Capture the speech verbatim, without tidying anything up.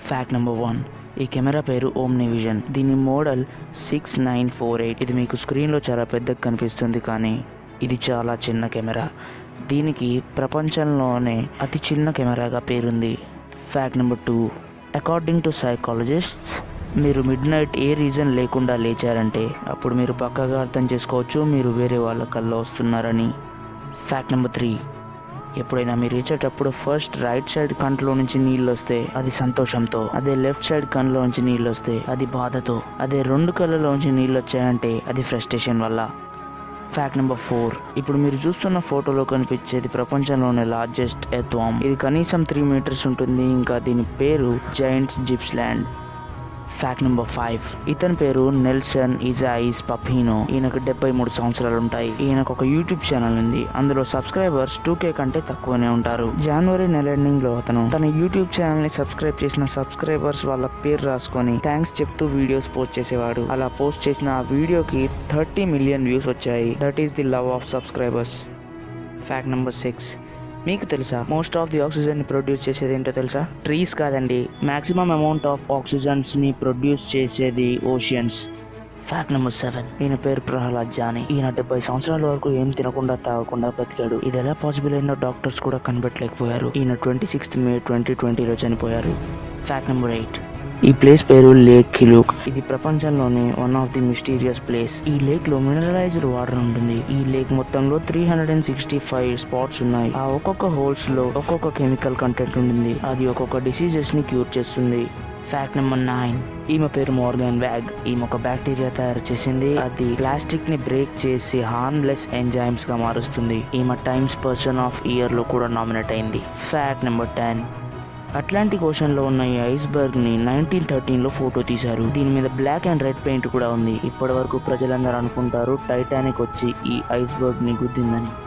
Fact number one, ఈ camera పేరు OmniVision. దీని model six nine four eight. ఇది మీకు స్క్రీన్లో చాలా పెద్దగా కనిపిస్తుంది, కానీ ఇది చాలా చిన్న కెమెరా. దీనికి ప్రపంచంలోనే అతి చిన్న కెమెరాగా పేరుంది. Fact number two, according to psychologists, మీరు మిడ్ నైట్ ఏ రీజన్ లేకుండా లేచారంటే అప్పుడు మీరు పక్కాగా అర్థం చేసుకోవచ్చు మీరు వేరే వాళ్ళ కల్లో వస్తున్నారని. ఫ్యాక్ట్ నెంబర్ త్రీ, ఎప్పుడైనా మీరు లేచేటప్పుడు ఫస్ట్ రైట్ సైడ్ కంట్లో నుంచి నీళ్ళు వస్తే అది సంతోషంతో, అదే లెఫ్ట్ సైడ్ కన్నులో నుంచి నీళ్ళు వస్తే అది బాధతో, అదే రెండు కళ్ళలోంచి నీళ్ళు వచ్చాయంటే అది ఫ్రస్ట్రేషన్ వల్ల. ఫ్యాక్ట్ నెంబర్ ఫోర్, ఇప్పుడు మీరు చూస్తున్న ఫోటోలో కనిపించేది ప్రపంచంలోనే లార్జెస్ట్ ఎర్త్ వార్మ్. ఇది కనీసం త్రీ మీటర్స్ ఉంటుంది. ఇంకా దీని పేరు giants Gippsland. Fact number five, ఇతని పేరు నెల్సన్ ఇజాయిస్ పఫీనో. ఈయనకు డెబ్బై మూడు సంవత్సరాలు ఉంటాయి. ఈయనకు ఒక యూట్యూబ్ ఛానల్ ఉంది. అందులో సబ్స్క్రైబర్స్ టూ కే కంటే తక్కువనే ఉంటారు. జనవరి నెల ఎండింగ్ లో అతను తన యూట్యూబ్ ఛానల్ ని సబ్స్క్రైబ్ చేసిన సబ్స్క్రైబర్స్ వాళ్ళ పేరు రాసుకొని థ్యాంక్స్ చెప్తూ వీడియోస్ పోస్ట్ చేసేవాడు. అలా పోస్ట్ చేసిన ఆ వీడియోకి థర్టీ మిలియన్ వ్యూస్ వచ్చాయి. That is the love of subscribers. Fact number six, మీకు తెలుసా మోస్ట్ ఆఫ్ ది ఆక్సిజన్ ని ప్రొడ్యూస్ చేసేది ఏంటో తెలుసా? ట్రీస్ కాదండి, మాక్సిమం అమౌంట్ ఆఫ్ ఆక్సిజన్స్ ని ప్రొడ్యూస్ చేసేది ఓషియన్స్. ఫ్యాక్ట్ నెంబర్ సెవెన్, ఈయన పేరు ప్రహ్లాద్ జానీ. ఈయన డెబ్బై సంవత్సరాల వరకు ఏం తినకుండా తాగకుండా బ్రతికాడు. ఇది ఎలా పాసిబుల్ అయిందో డాక్టర్స్ కూడా కనిపెట్టలేకపోయారు. ఈయన ట్వంటీ సిక్స్త్ మే ట్వంటీ ట్వంటీలో చనిపోయారు. ఫ్యాక్ట్ నెంబర్ ఎయిట్, ఈ ప్లేస్ పేరు లేక్ కిలూక్. ఇది ప్రపంచంలోనే one of the mysterious place. ఈ లేక్ లో మినరలైజ్డ్ వాటర్ ఉంటుంది. ఈ లేక్ మొత్తంలో three hundred and sixty five spots ఉన్నాయి. ఆ ఒక్కొక్క హోల్స్ లో ఒక్కొక్క కెమికల్ కంటెంట్ ఉంటుంది. అది ఒక్కొక్క డిసీజెస్ ని క్యూర్ చేస్తుంది. ఫ్యాక్ట్ నెంబర్ నైన్, ఈమె పేరు మోర్గాన్ వ్యాగ్. ఈమె ఒక బ్యాక్టీరియా తయారు చేసింది. అది ప్లాస్టిక్ ని బ్రేక్ చేసి హార్మ్లెస్ ఎంజైమ్స్ గా మారుస్తుంది. ఈమె టైమ్స్ పర్సన్ ఆఫ్ ఇయర్ లో కూడా నామినేట్ అయింది. Fact number ten, Atlantic ocean లో ఉన్న ఈ ఐస్బర్గ్ ని నైన్టీన్ థర్టీన్ లో ఫోటో తీశారు. దీని మీద బ్లాక్ అండ్ రెడ్ పెయింట్ కూడా ఉంది. ఇప్పటి వరకు ప్రజలందరూ అనుకుంటారు టైటానిక్ వచ్చి ఈ ఐస్బర్గ్ ని గుద్దిందని.